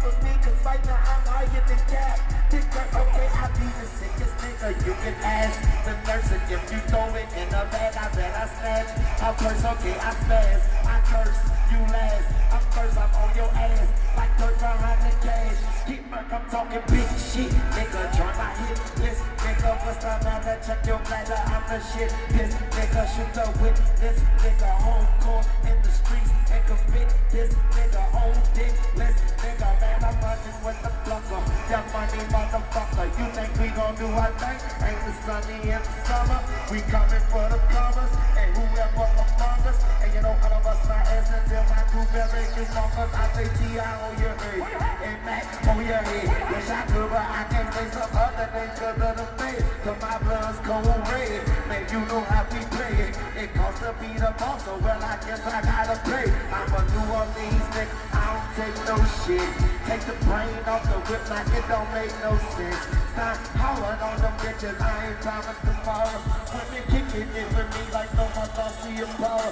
with me, cause right now I'm higher than that. Think that, okay, I be the sickest nigga you can ask. The nurse, and if you throw it in a bag, I bet I snatch. I curse, okay, I spaz. I curse, you last. I'm first, I'm on your ass. Like dirt behind the cash. Keep Merc, I'm talking big shit. Nigga, try my hit list. Nigga, what's the matter? Check your bladder, I'm the shit. This nigga, shoot the witness. Nigga, home court in the streets. And convict this nigga, old dick. Listen, nigga, man, I'm running with the plucker. That money, motherfucker. You think we gon' do our thing? Ain't it sunny in the summer? We coming for the covers. And whoever among us. And you know, all of us my ass until my crew very humongous. I say T.I. on your head. And Mac on your head. Wish I could, but I can't say some other names cause of the fed. Cause my blood's cold red. Man, you know how we play it. It costs to be the boss, so well, I guess I gotta play. I'm a New Orleans nigga, I don't take no shit. Take the brain off the whip like it don't make no sense. Stop hollering on them bitches, I ain't promised tomorrow. Women kicking it with me like no one thought see a power.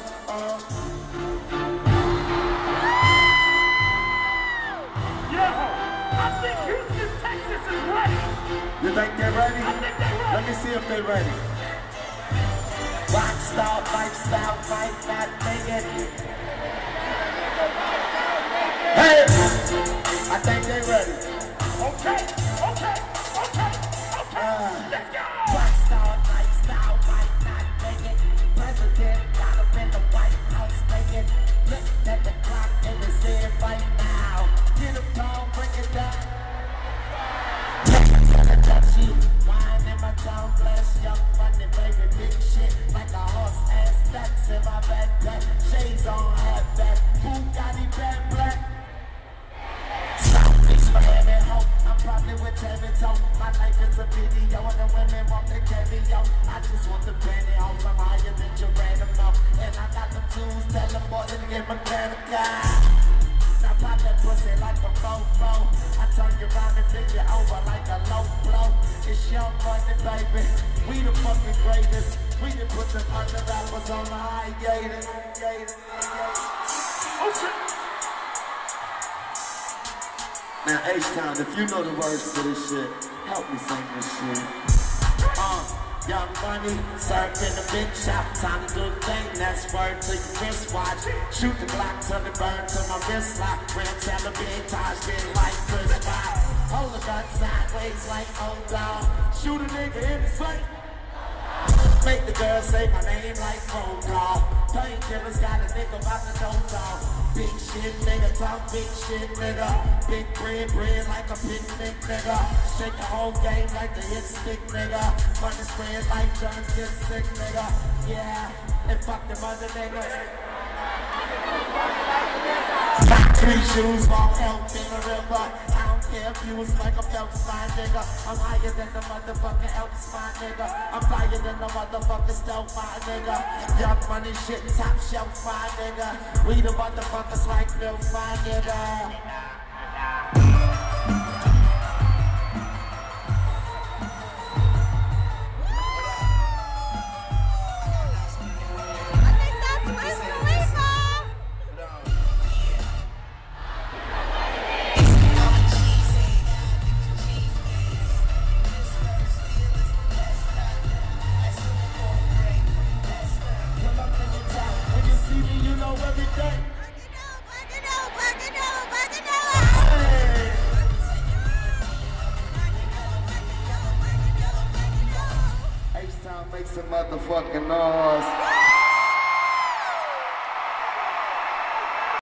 Yo, I think Houston, Texas is ready. You think they're ready? I think they're ready. Let me see if they're ready. Rockstar lifestyle might not make it. Hey! I think they're ready. Okay. Let's go! Rockstar lifestyle might not make it. President got him in the White House naked. Look at the clock and it's in right now. Get him down, bring it down. Wine in my town, glass, young money, baby, big shit. Like a horse ass stacks in my backpack. Shades on, half back. Bugatti bad black. Southeast Miami home. I'm probably with Tammy Toe. My life is a video and the women want the cameo. I just want the penny home. I'm higher than Geronimo. And I got the tools, tell them boys to get mechanical. Now pop that pussy like a fofo. I turn you around and flip you over like a low blow. It's young money, baby. We the fucking greatest. We done put them other rappers on the hiatus. Now H-Town, if you know the words to this shit, help me sing this shit. Young money, surfing the big shop, time to do the thing, that's word to your wristwatch. Shoot the Glock till it burn to my wrist lock. Ran tell a big Taj, been like Chris Rock. Hold the gun sideways like old dog. Shoot a nigga in the face. Make the girl say my name like phone call. Painkillers got a nigga about to doze off. Big shit nigga, talk big shit nigga. Big bread like a picnic nigga. Shake the whole game like the hit stick nigga. Money spread like John's get sick nigga. Yeah, and fuck them other niggas. Three shoes, walk out in the river. I don't care if you was like a Phelps, my nigga. I'm higher than the motherfucking Elks, my nigga. I'm higher than the motherfucking Stealth, my nigga. Young money shit, top shelf, my nigga. We the motherfuckers like Lil, my nigga. Make some motherfucking noise.